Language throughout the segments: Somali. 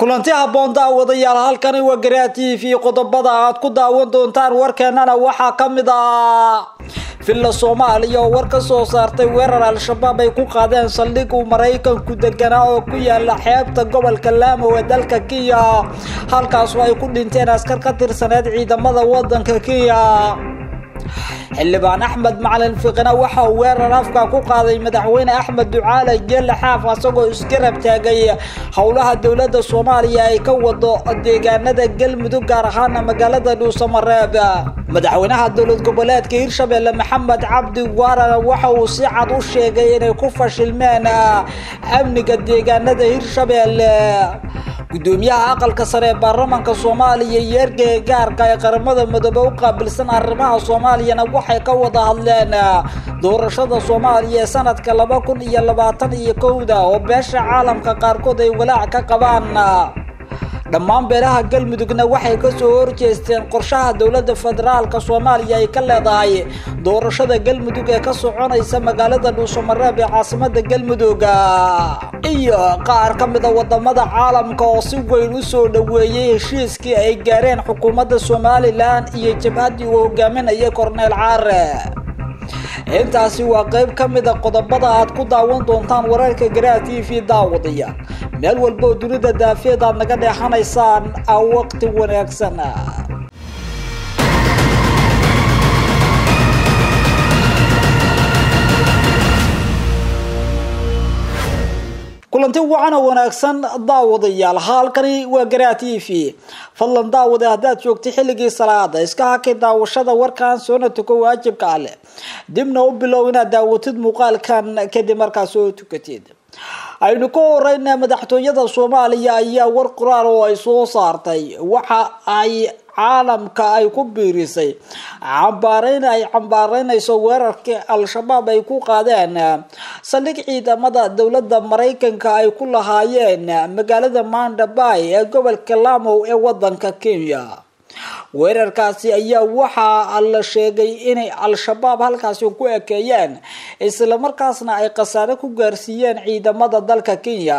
kulanti habboon daawadayaal halkani waa Garaa TV qodobada aad ku daawan doontaan warkeenana waxa kamid ah filla Soomaaliya oo war ka soo saartay weerar al-shabaab ay ku qaadeen saldhig uu Mareykanku deganaa oo ku yaala xeebta gobolka Lamu ee dalka Kenya halkaas oo ay ku dhinteen askar ka tirsaneed ciidamada wadanka Kenya xildhibaan Axmed Macalin Fiqina waxa uu weerar afka ku qaaday madaxweyne Axmed Ducaale Geelle Xaaf asagoo isgarab taagay howlaha dawladda Soomaaliya ay ka wado deegaanada Galmudug gaar ahaan magaalada Dhuusamareeb madaxweynaha dawlad goboleedka Hirshabelle Maxamed Cabdi Waara waxa uu si cad u sheegay inay ku fashilmeen amniga deegaanada Hirshabelle gudoomiyaha aqalka sare ee baarlamaanka Soomaaliya yeergay gaarka ee qaramada Midoobay u qaabilsan arrimaha Soomaaliyana waxay ka wada hadleen doorashada Soomaaliya sanadka 2021 oo beesha caalamka qaarkood ay walaac ka qabaan dhammaan beelaha Galmudugna waxay ka soo horjeesteen qorshaha dawladda federaalka Soomaaliya ay ka leedahay doorashada Galmudug ee ka soconaysa magaalada Dhuusamareeb ee caasimadda Galmudug iyo qaar ka mid ah wadamada caalamka oo si weyn u soo dhaweeyay heshiiskii ay gaareen xukuumadda Somaliland iyo jabhadii uu hogaaminayay Korneel Caare intaasi waa qayb ka mid ah qodobada aad ku daawan doontaan wararka Garaa TV daawadaya meel walba oo dunida daafeed aad naga dheexanaysaan waqti wanaagsan kulanti wacan wanaagsan daawadayaal halkani waa Garaa TV fadlan daawada hadaad joogto xilligii salaada iska hakay daawashada warkan soo tuko waajibka leh dibna u bilow inaad daawatid muuqaalkan kadib markaas soo tukatid aynu ku horeynaa madaxtooyada Soomaaliya ayaa war qoraal oo ay soo saartay waxa ay caalamka ay ku biirisay cambaaraynayso weerarka al-shabaab ay ku qaadeen saldhig ciidamada dawladda Mareykanka ay ku lahaayeen magaalada Mandabay ee gobolka Lamu ee wadanka Kenya weerarkaasi ayaa waxa la sheegay inay al-shabaab halkaas ku ekeeyeen isla markaasna ay qasaare ku gaarsiiyeen ciidamada dalka Kenya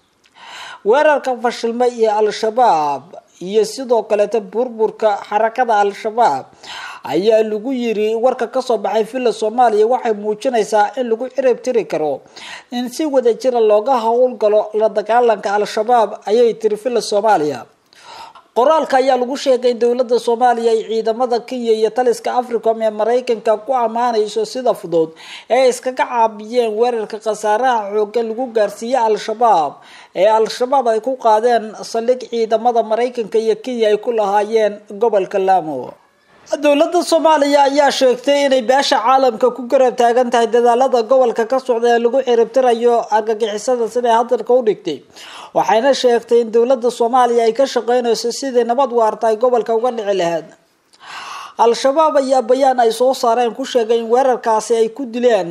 weerarka fashilmay ee al-shabaab iyo sidoo kale burburka xarakada al-shabaab ayaa lagu yiri warka ka soo baxay filla Soomaaliya waxay muujinaysaa in lagu cirib tiri karo in si wada jir looga hawlgalo la dagaalanka al-shabaab ayay tiri filla Soomaaliya qoraalka ayaa lagu sheegay dawladda Soomaaliya ay ciidamada Kenya iyo taliska Africom ee Mareykanka ku amaanayso sida fudud ee iska caabiyeen weerarka qasaaraha xooggan lagu gaarsiiyay al-shabaab ee al-shabaab ay ku qaadeen saldhig ciidamada Mareykanka iyo Kenya ay ku lahaayeen gobolka Lamu dawladda Soomaaliya ayaa sheegtay inay beesha caalamka ku garab taagan tahay dadaalada gobolka ka socda ee lagu ciribtirayo argagixisada sida hadalka u dhigtay waxayna sheegtay in dawladda Soomaaliya ay ka shaqeynayso sidii nabad waarta ay gobolka uga dhici lahayd al-shabaab ayaa bayaan ay soo saareen ku sheegay in weerarkaasi ay ku dileen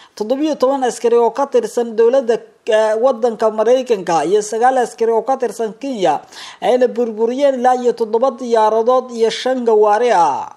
17 askari oo ka tirsan dawladda wadanka Mareykanka iyo 9 askari oo ka tirsan Kenya ayna burburiyeen ilaa 7 diyaaradood iyo 5 gawaari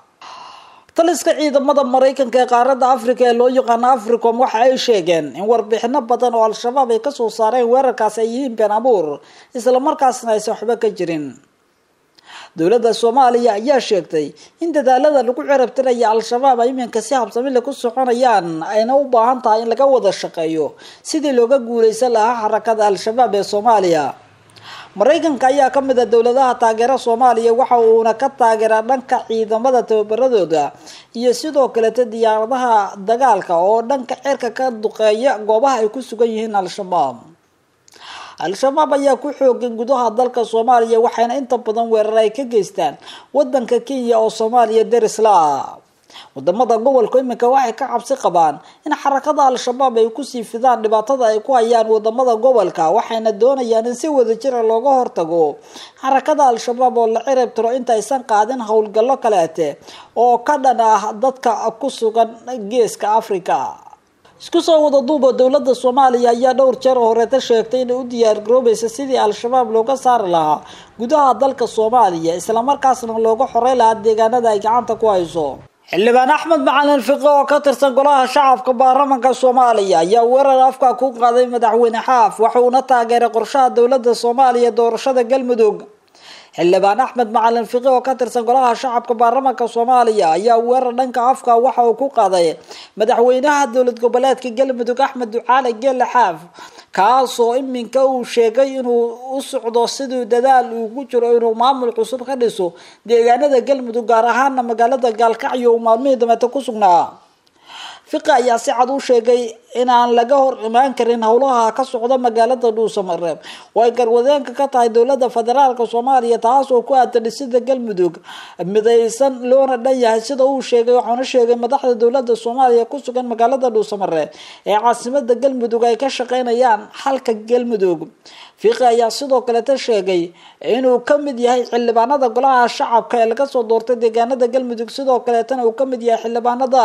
taliska ciidamada Mareykanka ee qaaradda Afrika ee loo yaqaan Africom waxa ay sheegeen in warbixino badan oo al-shabaab ay ka soo saareen weerarkaas ay yihiin been abuur isla markaasna ay waxba ka jirin dawladda Soomaaliya ayaa sheegtay in dadaalada lagu ciribtirayo al-shabaab ay iminka si habsami leh ku soconayaan ayna u baahan tahay in laga wada shaqeeyo sidii looga guuleysan lahaa xarakada al-shabaab ee Soomaaliya Mareykanka ayaa ka mid ah dawladaha taageera Soomaaliya waxa uu ka taageeraa dhanka ciidamada tababaradooda iyo sidoo kale diyaaradaha dagaalka oo dhanka cirka ka duqeeya goobaha ay ku sugan yihiin al-shabaab al-shabaab ayaa ku xooggan gudaha dalka Soomaaliya waxayna inta badan weerar ay ka geystaan wadanka Kenya oo Soomaaliya daris la wadamada gobolka iminka waxay ka cabsi qabaan in xarakada al-shabaab ay ku sii fidaan dhibaatada ay ku hayaan wadamada gobolka waxayna doonayaan in si wada jir looga hortago xarakada al-shabaab oo la cirib tiro inta aysan qaadin howlgallo kaleete oo ka dhan ah dadka ku sugan geeska Afrika isku soo wada duuba dawladda Soomaaliya ayaa dhowr jeer hore sheegtay inay u diyaar garoobayso sidii al-shabaab looga saari lahaa gudaha dalka Soomaaliya isla markaasna looga xoreyn lahaa deegaanada ay gacanta ku hayso xildhibaan Axmed Macalin Fiqi oo ka tirsan golaha shacabka baarlamaanka Soomaaliya ayaa weerar afka ku qaaday madaxweyne Xaaf waxa uu taageeray qorshaha dowladda Soomaaliya doorashada Galmudug. xildhibaan Axmed Macalin Fiqi oo ka tirsan golaha shacabka baarlamaanka Soomaaliya ayaa weerar dhanka afka waxa uu ku qaaday madaxweynaha dowlad goboleedka Galmudug Axmed Ducaale Geelle Xaaf kaasoo iminka uu sheegay inuu u socdo sidoo dadaal uu ku jiro inuu maamul cusub ka dhiso deegaanada Galmudug gaar ahaan magaalada Gaalkacyo oo maalmihii dambe ku sugnaa. Fiqi ayaa si cad u sheegay in aan laga hor imaan karin howlaha ka socda magaalada Dhuusamareeb oo ay garwadeenka ka tahay dowladda federaalka Soomaaliya taasoo ku aadan dhisidda Galmudug midaysan loona dhan yahay sida uu sheegay. Waxaana sheegay madaxda dowladda Soomaaliya ku sugan magaalada Dhuusamareeb ee caasimadda Galmudug ay ka shaqeynayaan xalka Galmudug. Fiqi ayaa sidoo kale sheegay inuu ka mid yahay xildhibaanada golaha shacabka ee laga soo doortay deegaanada Galmudug sidoo kale uu ka mid yahay xildhibaanada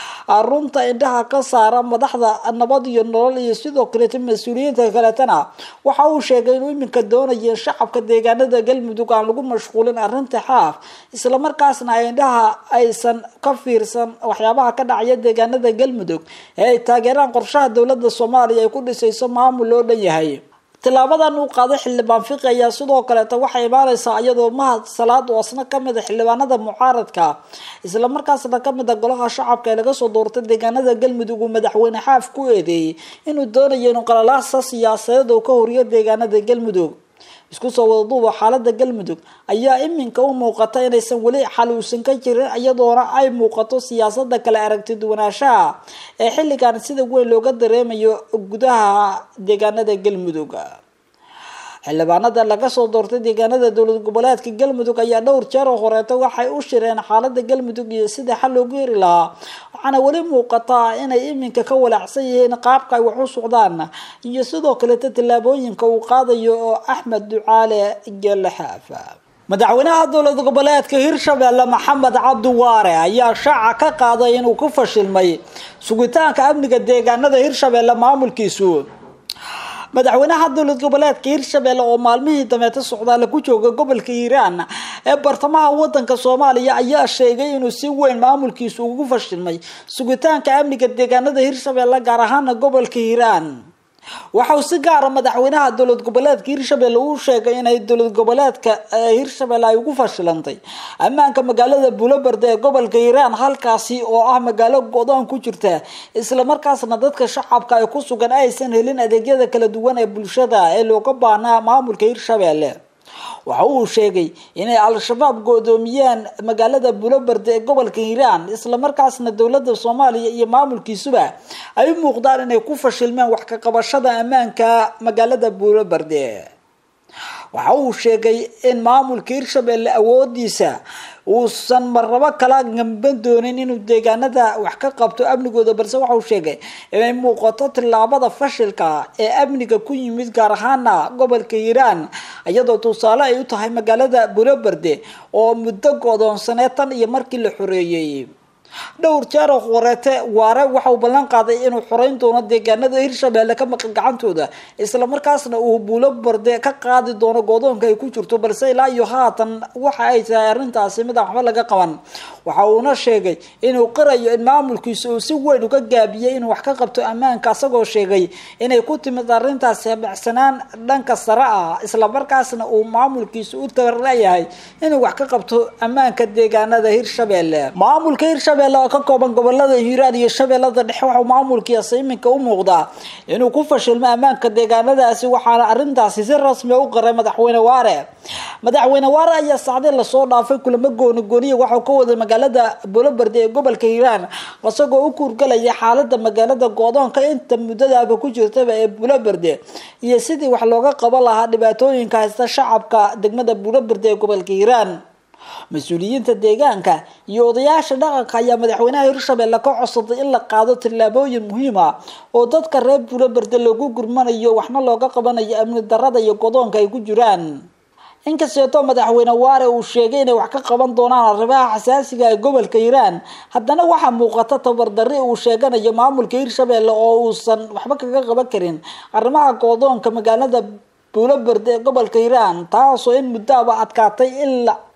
runta indhaha ka saara madaxda nabad iyo nolol iyo sidoo kale mas'uuliyiinta kale waxa uu sheegay inuu iminka doonayo shacabka deegaanada Galmudug aan lagu mashquulin arinta Xaaf isla markaasna ay indhaha aysan ka fiirsan waxyaabaha ka dhacaya deegaanada Galmudug ee ay taageeraan qorshaha dowladda Soomaaliya ay ku dhisayso maamul loo dhan yahay. tilaabadan uu qaaday xildhibaan Fiqi ayaa sidoo kale waxay imaanaysaa iyadoo Mahad Salaad oo asna ka mid ah xildhibaanada mucaaradka isla markaasna ka mid ah golaha shacabka ee laga soo doortay deegaanada Galmudug uu madaxweyne Xaaf ku eedeeyay inuu doonayo inuu qalalaas siyaasadeed oo ka horiyo deegaanada Galmudug. isku soo wadaduuba xaaladda Galmudug ayaa iminka u muuqata inaysan wali xaluusan ka jirin iyadoona ay muuqato siyaasadda kala aragti duwanaanshaha ee xilligan sida weyn looga dareemayo gudaha deegaanada Galmudug. xildhibaanada laga soo doortay deegaanada dowlad goboleedka Galmudug ayaa dhowr jeer horeeto waxay u shireen xaaladda Galmudug iyo sida xal loogu heli lahaa waxaana wali muuqata inay iminka ka walaacsan yihiin qaabka ay wax u socdaan iyo sidoo kale tilaabooyinka uu qaadayo Axmed Ducaale Geelle Xaaf. madaxweynaha dowlad goboleedka Hirshabelle Maxamed Cabdi Waare ayaa shaaca ka qaaday inuu ku fashilmay sugitaanka amniga deegaanada Hirshabelle maamulkiisu. madaxweynaha dowlad goboleedka Hirshabelle oo maalmihii dambe socdaal ku jooga gobolka Hiiraan ee bartamaha wadanka Soomaaliya ayaa sheegay inuu si weyn maamulkiisu ugu fashilmay sugitaanka amniga deegaanada Hirshabelle gaar ahaan gobolka Hiiraan. waxa uu si gaar ah madaxweynaha dowlad goboleedka Hirshabelle uu sheegay in ay dowlad goboleedka Hirshabelle ay ugu fashilantay ammaanka magaalada Buulaberde ee gobolka Hiiraan halkaasi oo ah magaalo go'doon ku jirta isla markaasna dadka shacabka ay ku sugan aysan helin adeegyada kala duwan ee bulshada ee looga baahnaa maamulka Hirshabelle. waxa uu sheegay inay al-shabaab go'doomiyeen magaalada Buulaberde ee gobolka Hiiraan isla markaasna dowladda Soomaaliya iyo maamulkiisuba ay muuqdaan inay ku fashilmeen wax ka qabashada ammaanka magaalada Buulaberde. waxa uu sheegay in maamulka Hirshabelle awoodiisa uusan marraba kala gamban doonin inuu deegaanada wax ka qabto amnigooda balse waxa uu sheegay inay muuqato tilaabada fashilka ee amniga ku yimid gaar ahaan gobolka Hiiraan iyadoo tusaale ay u tahay magaalada Buulaberde oo muddo go'doonsaneed tan iyo markii la xoreeyay. dhowr jeer oo horeete Waare waxa uu ballan qaaday inuu xoreyn doono deegaanada Hirshabelle ka maqan gacantooda isla markaasna uu Buulaberde ka qaadi doono go'doonka ay ku jirto balse ilaa iyo haatan waxa ay tahay arintaasi mid waxba laga qaban. waxa uu sheegay inuu qirayo in maamulkiisu uu si weyn uga gaabiyay inuu wax ka qabto ammaanka asagoo sheegay inay ku timid arintaasi baxsanaan dhanka sare ah isla markaasna uu maamulkiisu u tabarleeyahay inuu wax ka qabto ammaanka deegaanada Hirshabelle. maamulka Hirshabelle oo ka kooban gobolada Hiiraan iyo Shabeellada Dhexe waxa maamulkiisa iminka u muuqdaa inuu ku fashilmay ammaanka deegaanadaasi waxaana arintaasi si rasmi ah u qaray madaxweyne Waare. madaxweyne Waare ayaa saacadii la soo dhaafay kulamo gooni waxa uu ka waday magaalada Buulaberde ee gobolka Hiiraan asagoo u kurgalaya xaaladda magaalada go'doonka inta muddada ku jirtay ee Buulaberde iyo sidii wax looga qaban lahaa dhibaatooyinka haysta shacabka degmada Buulaberde ee gobolka Hiiraan. mas'uuliyiinta deegaanka iyo odayaasha dhaqanka ayaa madaxweynaha Hirshabelle ka codsaday in la qaado tilaabooyin muhiim ah oo dadka reer Buulaberde lagu gurmanayo waxna looga qabanayo amni darrada iyo go'doonka ay ku jiraan. inkastoo madaxweyne Waare uu sheegay inay wax ka qaban doonaan arrimaha xasaasiga ah ee gobolka Hiiraan haddana waxa muuqata tabardarri uu sheeganayo maamulka Hirshabelle oo uusan waxba kaga qaban karin arrimaha go'doonka magaalada Buulaberde ee gobolka Hiiraan taasoo in muddo adkaatay in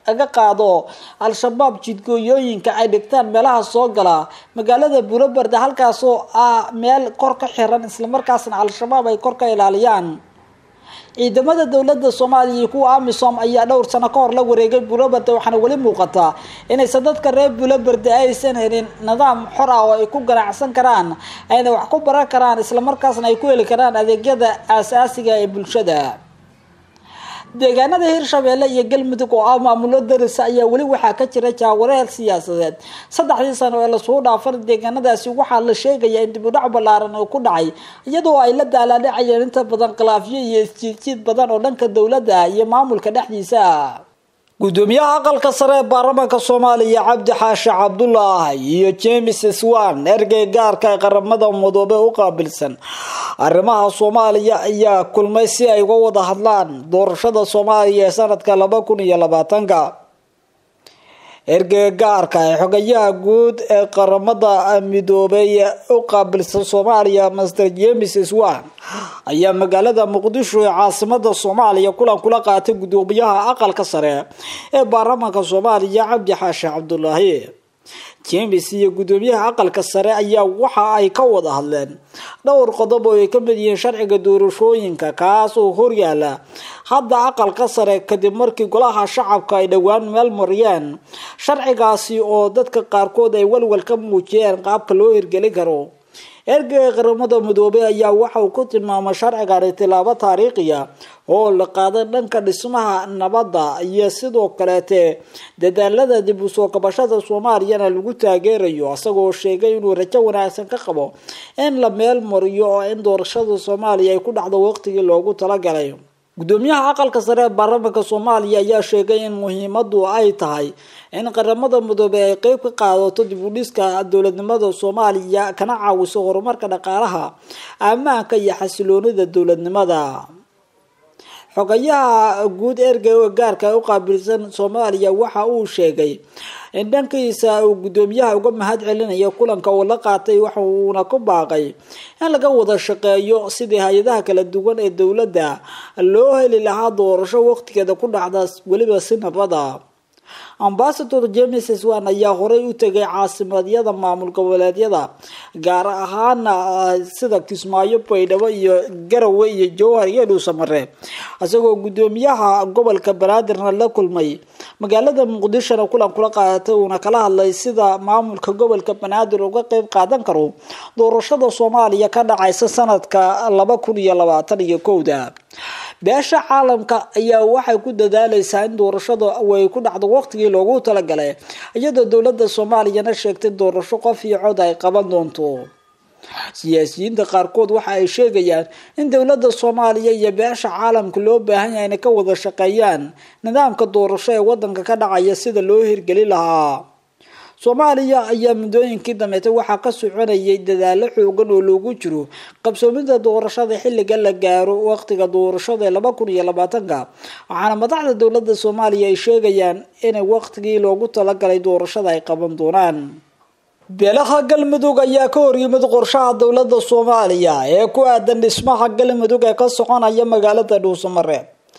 aga qaado al-shabaab jidgooyooyinka ay dhigtaan meelaha soo gala magaalada Buurabarda halkaas oo meel kor ka xiran isla markaasna al-shabaab ay kor ka ilaaliyaan ciidamada dawladda Soomaaliya iyo kuwa AMISOM ayaa dhowr sano ka hor la wareegay Buurabarda waxaana wali muuqata inay dadka reer Buurabarda aysan helin nidaam xor ah oo ay ku ganacsan karaan ayna wax ku baran karaan isla markaasna ay ku heli karaan adeegyada aasaasiga ee bulshada deegaanada Hirshabeelle iyo Galmudug oo maamulo daris ayaa wali waxa ka jira jaawareer siyaasadeed saddexdii sano ee la soo dhaafay deegaanadaasi waxa la sheegay in dib u dhac ballaaran oo ku dhacay iyadoo ay la daaladhacayeen inta badan khilaafyo iyo isjiid badan oo dhanka dawladda iyo maamulka dhexdiisa gudoomiyaha aqalka sare ee baarlamaanka Soomaaliya Cabdi Xaashi Cabdullaah iyo James Swan ergey gaarka qaramada Midoobay u qaabilsan arrimaha Soomaaliya ayaa kulmay si ay uga wada hadlaan doorashada Soomaaliya ee sanadka 2020 ergey gaarka xogayaha guud ee qaramada Midoobay u qaabilsan Soomaaliya Mr James Swan ayaa magaalada Muqdisho ee caasimada Soomaaliya kulan kula qaatay gudoomiyaha aqalka sare ee baarlamaanka Soomaaliya Cabdi Xaashi Cabdullaah James iyo gudoomiyaha aqalka sare ayaa waxa ay ka wada hadleen dhowr qodob oo ay ka mid yihiin sharciga doorashooyinka kaas oo horyaala hadda aqalka sare kadib markii golaha shacabka ay dhawaan meel mariyeen sharcigaasi oo dadka qaarkood ay walwal ka muujiyeen qaabka loo hirgelin karo ergey qaramada Midoobay ayaa waxa uu ku tilmaamay sharcigan tilaabo taariikhi ah oo la qaaday dhanka dhismaha nabadda iyo sidoo kale dadaalada dib u soo kabashada Soomaaliya lagu taageerayo asagoo sheegay inuu rajo wanaagsan ka qabo in la meel mariyo oo in doorashada Soomaaliya ay ku dhacdo waqtigii loogu talagalay gudoomiyaha aqalka sare ee baarlamaanka Soomaaliya ayaa sheegay in muhiimadu ay tahay in qaramada Midoobay ay qayb ka qaadato dib u dhiska dawladnimada Soomaaliya kana caawiso horumarka dhaqaalaha ammaanka iyo xasiloonida dawladnimada xogayaha guud ergey gaarka u qaabilsan Soomaaliya waxa uu sheegay in dhankiisa uu gudoomiyaha uga mahad celinayo kulanka oo la qaatay waxa uu ku baaqay in laga wada shaqeeyo sidii hay'adaha kala duwan ee dawladda loo heli lahaa doorasho waqtigeeda ku dhacda waliba si nabad ah Ambassador James Swan ayaa horay u tagay caasimadda maamul goboleedyada gaar ahaan sida Kismaayo Baydhabo iyo Garowe iyo Jowhar iyo Dhuusamare asagoo gudoomiyaha gobolka Banaadir la kulmay magaalada Muqdisho kulan kula qaatay oo kala hadlay sida maamulka gobolka Banaadir uga qayb qaadan karo doorashada Soomaaliya ka dhacaysa sanadka 2021 beesha caalamka ayaa waxay ku dadaalaysaa in doorashada ay ku dhacdo waqtigii loogu talagalay iyadoo dawladda Soomaaliya sheegtay doorasho qof iyo cod ay qaban doonto siyaasiyiinta qaarkood waxa ay sheegayaan in dawladda Soomaaliya iyo beesha caalamka loo baahan yahay inay ka wada shaqeeyaan nidaamka doorasho ee wadanka ka dhacaya sida loo hirgelin lahaa Soomaaliya ayaa mudooyinkii dambe waxa ka soconayay dadaalo xoogan oo loogu jiro qabsoomida doorashada xilliga la gaaro waqtiga doorashada 2020 waxaana madaxda dawladda Soomaaliya ay sheegayaan in waqtigii loogu talagalay doorashada ay qaban doonaan beelaha Galmudug ayaa ka hor yimid qorshaha dawladda Soomaaliya ee ku aadan dhismaha Galmudug ee ka soconaya magaalada Dhuusamare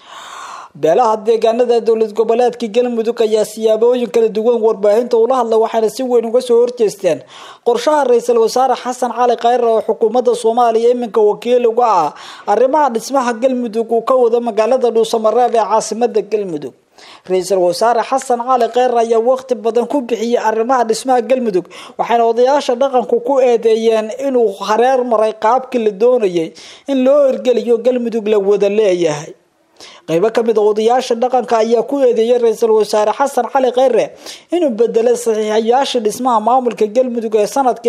beelaha deegaanada dawlad goboleedka Galmudug ayaa siyaabooyin kala duwan warbaahinta ula hadlay waxaana si weyn uga soo horjeesteen qorshaha ra'iisul wasaare Xasan Cali Khayre oo xukuumadda Soomaaliya iminka wakiil uga ah arrimaha dhismaha Galmudug oo ka wada magaalada Dhuusamare ee caasimadda Galmudug ra'iisul wasaare Xasan Cali Khayre ayaa waqti badan ku bixiyay arrimaha dhismaha Galmudug waxaana odayaasha dhaqanku ku eedeeyeen inuu hareer maray qaabkii la doonayay in loo hirgeliyo Galmudug la wada leeyahay qayb ka mid ah odayaasha dhaqanka ayaa ku eedeeyay ra'iisul wasaare Xasan Cali Khayre inuu bedelay saxiixayaasha dhismaha maamulka Galmudug ee sanadkii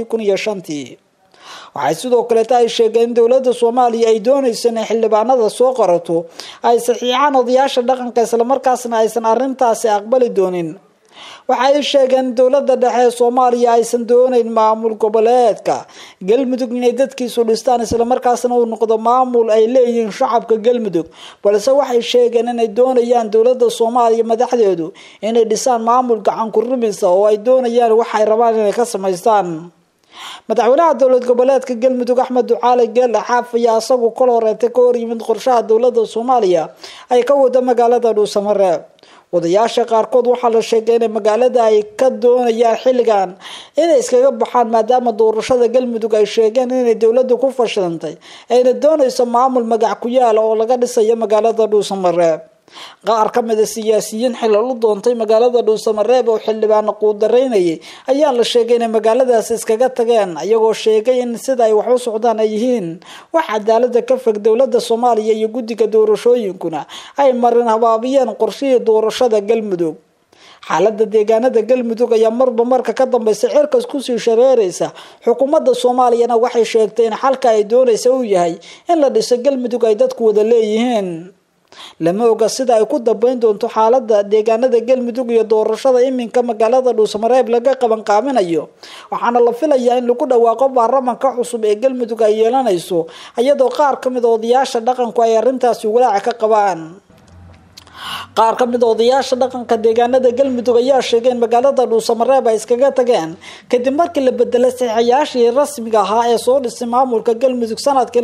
2005 waxay sidoo kale ay sheegeen dawladda Soomaaliya ay doonayso in xildhibaanada soo qorato ay saxiixaan odayaasha dhaqanka isla markaasna aysan arintaasi aqbali doonin waxay sheegeen dawladda dhexe Soomaaliya aysan doonayn maamul goboleedka Galmudug inay dadkiisu dhistaan isla markaasna uu noqdo maamul ay leeyihiin shacabka Galmudug balse waxay sheegeen inay doonayaan dawladda Soomaaliya madaxdeedu inay dhisaan maamul gacan ku rumisa oo ay doonayaan waxay rabaan inay ka sameystaan madaxweynaha dawlad goboleedka Galmudug Axmed Ducaale Geelle Xaaf ayaa asagu kala horeeyay ka hor yimid qorshaha dawladda Soomaaliya ay ka wada magaalada Dhuusamare odayaasha qaarkood waxaa la sheegay in magaalada ay ka doonayaan xilligan inay iskaga baxaan maadaama doorashada galmudug ay sheegeen inay dowladdu ku fashilantay ayna doonayso maamul magac ku yaala oo laga dhisayo magaalada Dhuusamareeb. qaar ka mid ah siyaasiyiin xilal u doontay magaalada Dhuusamareeb oo xildhibaan quudareynayay ayaa la sheegay in magaaladaas iskaga tageen ayagoo sheegay in sida ay wax u socdaan ay yihiin wax cadaalada ka fog dowladda Soomaaliya iyo guddiga doorashooyinkuna ay marin habaabiyeen qorshihii doorashada galmudug. xaaladda deegaanada galmudug ayaa marba marka ka dambaysa cirkas ku sii shareeraysa. xukuumadda Soomaaliyana waxay sheegtay in xalka ay doonayso uu yahay in la dhiso galmudug ay dadku wada leeyihiin. lama oga sida ay ku dambeyn doonto xaaladda deegaanada galmudug iyo doorashada iminka magaalada Dhuusamareeb laga qaban qaaminayo, waxaana la filayaa in lagu dhawaaqo baarlamaanka cusub ee galmudug ay yeelanayso iyadoo qaar ka mid ah odayaasha dhaqanku ay arrintaasi walaac ka qabaan. qaar ka mid ah odayaasha dhaqanka deegaanada galmudug ayaa sheegay in magaalada Dhuusamareeb ay iskaga tageen kadib markii la bedelay saxiixayaashii rasmiga ahaa ee soo dhisay maamulka galmudug sanadkii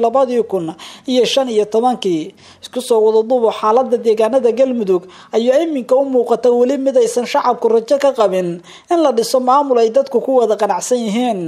2015. isku soo wada duubo xaaladda deegaanada galmudug ayaa iminka u muuqata weli mid aysan shacabku rajo ka qabin in la dhiso maamul ay dadku ku wada qanacsan yihiin.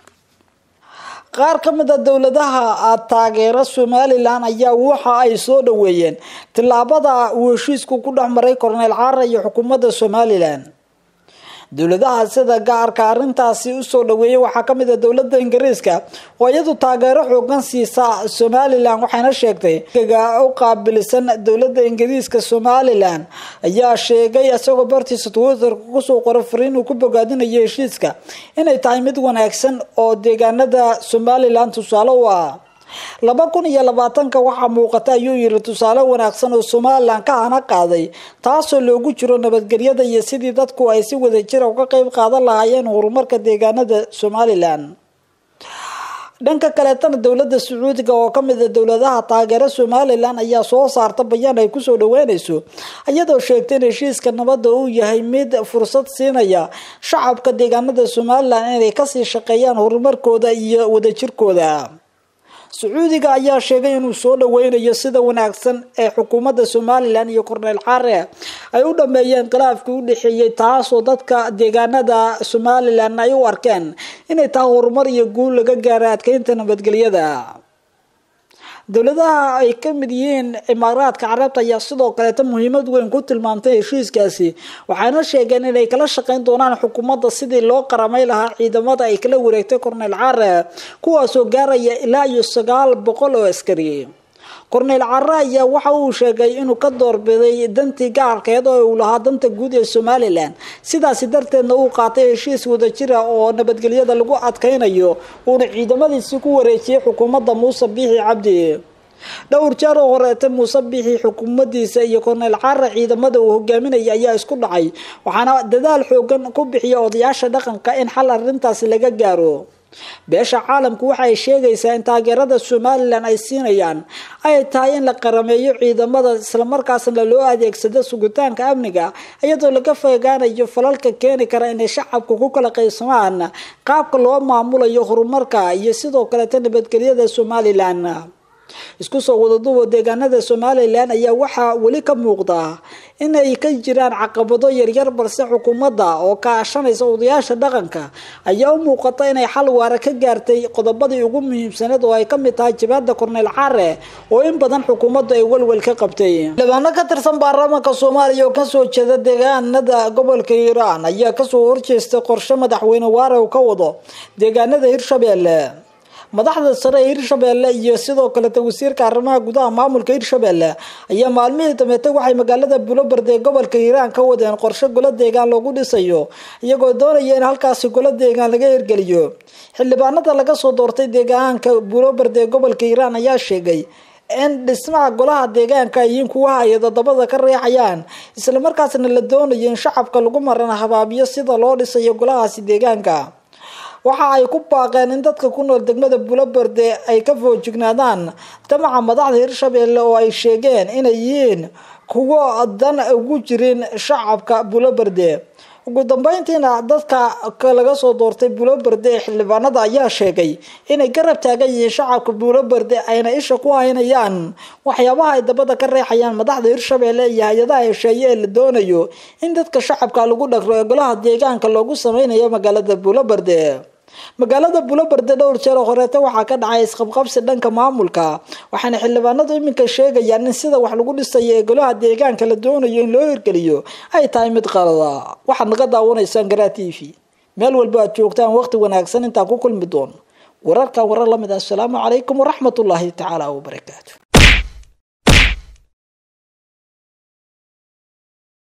qaar ka mid ah dowladaha taageera Somaliland ayaa waxa ay soo dhaweeyeen tilaabada uu heshiisku ku dhaxmaray Korneyl Caare iyo xukuumadda Somaliland. dowladaha sida gaarka arrintaasi u soo dhaweeyay waxaa ka mid ah dowladda Ingiriiska oo iyadu taageero xoogan siisa Somaliland, waxayna sheegtay u qaabilsan dowladda Ingiriiska Somaliland ayaa sheegay asagoo bartiisa Twitter ku soo qoray fariin uu ku bogaadinayo heshiiska inay tahay mid wanaagsan oo deegaanada Somaliland tusaale u ah. 2020 waxaa muuqata ayuu yiri tusaale wanaagsan oo Somaliland ka hana qaaday taasoo loogu jiro nabadgelyada iyo sidii dadku ay si wada jir uga qayb qaadan lahaayeen horumarka deegaanada Somaliland. dhanka kale tan dowladda Sacuudiga oo ka mid ah dowladaha taageera Somaliland ayaa soo saarta bayaan ay ku soo dhaweynayso iyadoo sheegtay in heshiiska nabadda uu yahay mid fursad siinaya shacabka deegaanada Somaliland inay ka sii shaqeeyaan horumarkooda iyo wadajirkooda. Sacuudiga ayaa sheegay inuu soo dhaweynayo sida wanaagsan ee xukuumadda Somaliland iyo Korneyl Caare ay u dhameeyeen khilaafkii u dhaxeeyay taasoo dadka deegaanada Somaliland ay u arkeen inay tahay horumar iyo guul laga gaaray adkeynta nabadgelyada. dowladaha ay ka mid yihiin Imaaraadka Carabta ayaa sidoo kale muhiimad weyn ku tilmaantay heshiiskaasi, waxayna sheegeen inay kala shaqeyn doonaan xukuumadda sidii loo qaramay lahaa ciidamada ay kala wareegtay Korneyl Caare kuwaas oo gaaraya ilaa 900 oo askari. Korneyl Caare ayaa waxa uu sheegay inuu ka doorbiday dantii gaarkeed oo uu lahaa danta guud ee Somaliland, sidaas darteedna uu qaatay heshiis wadajir ah oo nabadgelyada lagu adkeynayo oo ciidamadiisa ku wareejiyay xukuumadda Muuse Biixi Cabdi. dhowr jeer oo horeete Muuse Biixi xukuumaddiisa iyo Korneyl Caare ciidamada uu hogaaminayay ayaa isku dhacay, waxaana dadaal xoogan ku bixiyay odayaasha dhaqanka in xal arrintaas laga gaaro. beesha caalamku waxay sheegaysaa in taageerada Somaliland ay siinayaan ay tahay in la qarameeyo ciidamada isla markaasna loo adeegsado sugitaanka amniga iyadoo laga fogaanayo falalka keeni kara in shacabku ku kala qaybsamaan qaabka loo maamulayo horumarka iyo sidoo kale nabadgelyada Somaliland. isku soo wada duubo deegaanada Somaliland ayaa waxaa weli ka muuqda inay ka jiraan caqabado yaryar balse xukuumadda oo kaashanaysa odayaasha dhaqanka ayaa u muuqata inay xal waara ka gaartay qodobadii ugu muhiimsanayd oo ay ka mid tahay jabhadda Korneyl Caare oo in badan xukuumadda ay walwal ka qabtay. Xildhibaano ka tirsan baarlamaanka Soomaaliya oo ka soo jeeda deegaanada gobolka Hiiraan ayaa ka soo horjeestay qorshe madaxweyne Waare oo ka wado deegaanada Hirshabelle. madaxda sare ee Hirshabelle iyo sidoo kale wasiirka arrimaha gudaha maamulka Hirshabelle ayaa maalmihii dambe waxay magaalada Bulobarde ee gobolka Hiiraan ka wadeen qorshe golo deegaan lagu dhisayo iyagoo doonaya in halkaas golo deegaan laga hirgeliyo. xildhibaanada laga soo doortay deegaanka Bulobarde ee gobolka Hiiraan ayaa sheegay in dhismaha golaha deegaanka ay kuwa ay dadabada ka reexayaan isla markaasna la doonayo in shacabka lagu marana habaabiyo sida loo dhisayo golahaasi deegaanka. waxa ay ku baaqeen in dadka ku nool degmada Bulobarde ay ka foojignaadaan damaca madaxda Hirshabelle oo ay sheegeen inay yihiin kuwa dan ugu jirin shacabka Bulobarde. ugu dambeyntiina dadka laga soo doortay Bulobarde xildhibaanada ayaa sheegay inay garab taagan yihiin shacabka Bulobarde ayna isha ku haynayaan waxyaabaha ay dabada ka reexayaan madaxda Hirshabelle iyo hay'adaha heshiiye ee la doonayo in dadka shacabka lagu dhaqro golaha deegaanka loogu sameeyo magaalada Bulobarde magaalada Bulobarde dhowr jeer horeeta waxa ka dhacay isqabqabsi dhanka maamulka waxaana xildhibaanadu iminka sheegayaan in sida wax lagu dhisay golaha deegaanka la doonayo in loo hirgeliyo ay tahay mid qalada waxaad naga daawanaysaan Garaa TV meel walba aad joogtaan waqti wanaagsan inta ku kulmi doon wararka warar la mid ah. Assalaamu calaykum wa rahmatullaahi ta'ala wa barakaatuh.